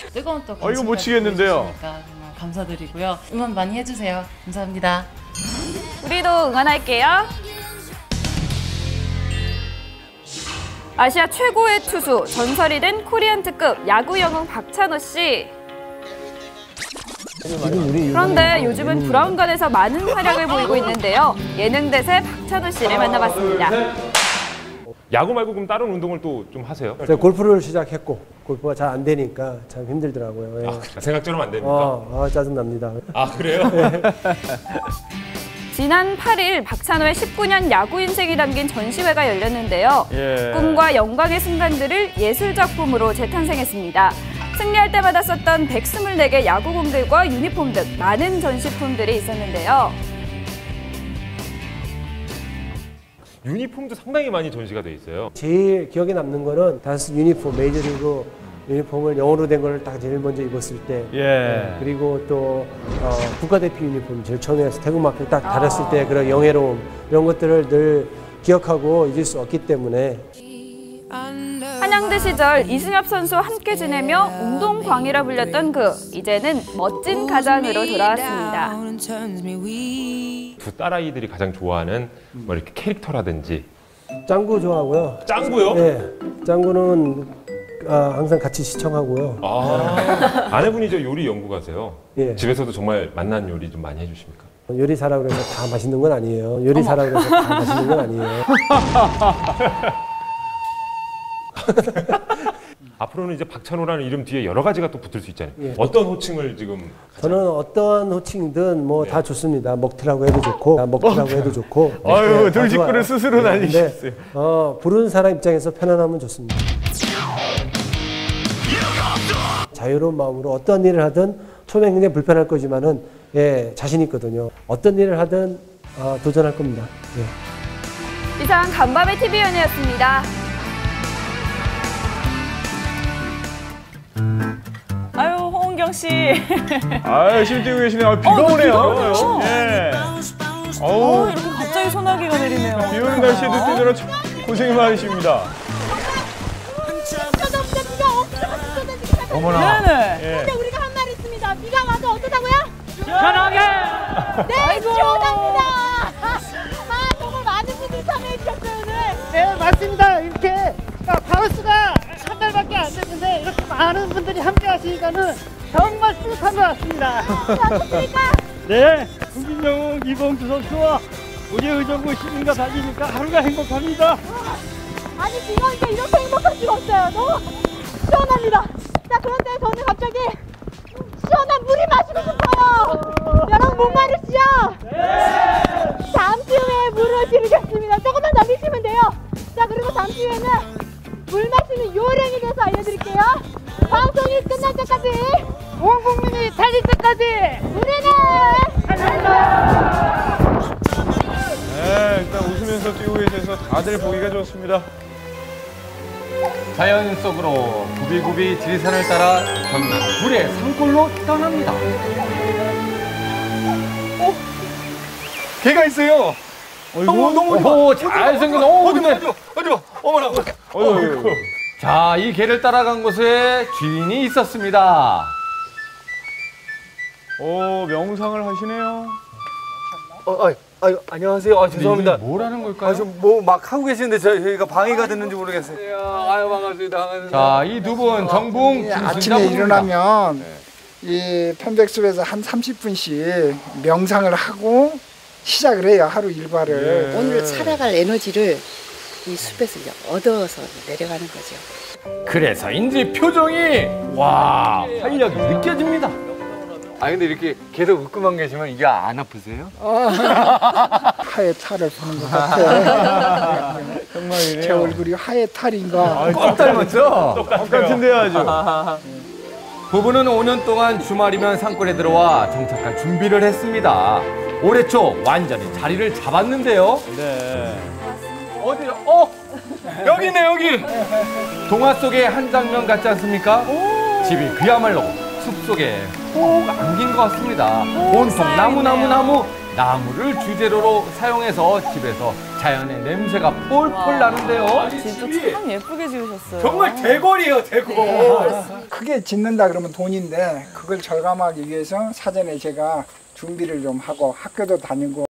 뜨거운 또 이거 못 치겠는데요. 정말 감사드리고요. 응원 많이 해주세요. 감사합니다. 우리도 응원할게요. 아시아 최고의 투수, 전설이 된 코리안 특급 야구 영웅 박찬호 씨. 그런데 요즘은 브라운관에서 많은 활약을 보이고 있는데요. 예능 대세 박찬호 씨를 만나봤습니다. 야구 말고 그럼 다른 운동을 또 좀 하세요? 제가 골프를 시작했고 골프가 잘 안 되니까 참 힘들더라고요. 예. 생각처럼 안 됩니까? 짜증납니다. 그래요? 지난 8일 박찬호의 19년 야구 인생이 담긴 전시회가 열렸는데요. 꿈과 영광의 순간들을 예술작품으로 재탄생했습니다. 승리할 때마다 썼던 124개 야구공들과 유니폼 등 많은 전시품들이 있었는데요. 유니폼도 상당히 많이 전시가 돼 있어요. 제일 기억에 남는 거는 다스 유니폼, 메이저리그 유니폼을 영어로 된 걸 딱 제일 먼저 입었을 때, 그리고 또 국가대표 유니폼 제일 처음에 태극마크 딱 달았을 때 그런 영예로움, 이런 것들을 늘 기억하고 잊을 수 없기 때문에. 한양대 시절 이승엽 선수와 함께 지내며 운동광이라 불렸던 이제는 멋진 가장으로 돌아왔습니다. 두 딸아이들이 가장 좋아하는 뭐 이렇게 캐릭터라든지. 짱구 좋아하고요. 짱구요? 네, 짱구는 항상 같이 시청하고요. 아내분이 저 요리 연구가세요. 예. 집에서도 정말 맛난 요리 좀 많이 해주십니까? 요리사라고 해서 다 맛있는 건 아니에요. 요리사라고 해서 다 맛있는 건 아니에요. 앞으로는 이제 박찬호라는 이름 뒤에 여러 가지가 또 붙을 수 있잖아요. 예. 어떤 호칭을 지금? 저는 어떠한 호칭이든 뭐 다 좋습니다. 먹튀라고 해도 좋고, 먹튀라고 해도 좋고. 아유, 돌직구를 스스로 날리셨어요. 부르는 사람 입장에서 편안하면 좋습니다. 자유로운 마음으로 어떤 일을 하든 처음에 굉장히 불편할 거지만은 자신 있거든요. 어떤 일을 하든 도전할 겁니다. 이상 간밤의 TV연예였습니다. 아유, 홍은경 씨. 실 뛰고 계시네요. 비가 오네요. 이렇게 갑자기 소나기가 내리네요. 비 오는 날씨에도 뛰느라 참 고생이 많으십니다. 어머나. 네네. 근데 우리가 한 말 있습니다. 비가 와서 어떠다고요? 편하게. 네, 시원합니다. 정말 많은 분들이 참여해 주셨어요, 오늘. 네, 맞습니다. 이렇게 바우스가 한 달밖에 안 됐는데 이렇게 많은 분들이 함께 하시니까는 정말 뿌듯한 것 같습니다. 어떻습니까? 네, 국민영웅 이봉주 선수와 우리 의정부 시민과 달리니까 하루가 행복합니다. 아니, 비가 오니까 이렇게 행복할 수가 없어요. 너무 시원합니다. 자, 그런데 저는 갑자기 시원한 물이 마시고 싶어요. 여러분 못 마르시죠? 네. 잠시 후에 물을 드리겠습니다. 조금만 더 드시면 돼요. 자, 그리고 잠시 후에는 물 마시는 요령에 대해서 알려드릴게요. 방송이 끝날 때까지, 온 국민이 달릴 때까지 우리는 달린다. 일단 웃으면서 뛰고 계셔서 다들 보기가 좋습니다. 자연 속으로 굽이굽이 지리산을 따라 전남 불의 산골로 떠납니다. 개가 있어요. 너무 잘생긴. 근데 어디 봐. 어머나. 자, 이 개를 따라간 곳에 주인이 있었습니다. 명상을 하시네요. 안녕하세요. 죄송합니다. 뭐라는 걸까요? 뭐 막 하고 계시는데 저희가 방해가 됐는지 모르겠어요. 반갑습니다. 자, 이 두 분 정붕 아침에 일어나면 이 편백숲에서 한 30분씩 명상을 하고 시작을 해요. 하루 일과를. 오늘 살아갈 에너지를 이 숲에서 얻어서 내려가는 거죠. 그래서인지 표정이 활력이 느껴집니다. 근데 이렇게 계속 웃고만 계시면 이게 안 아프세요? 하의 탈을 보는 것 같아요. 정말이네요. 제 얼굴이 하의 탈인가? 꼭 닮았죠? 똑같은데요, 아주. 부부는 5년 동안 주말이면 산골에 들어와 정착할 준비를 했습니다. 올해 초 완전히 자리를 잡았는데요. 어디요? 여기네, 여기. 동화 속의 한 장면 같지 않습니까? 집이 그야말로 숲속에 꼭 안긴 것 같습니다. 온통 나무를 주재료로 사용해서 집에서 자연의 냄새가 폴폴 나는데요. 진짜 참 예쁘게 지으셨어요. 정말 대궐이에요, 대궐. 크게 짓는다 그러면 돈인데 그걸 절감하기 위해서 사전에 제가 준비를 좀 하고 학교도 다니고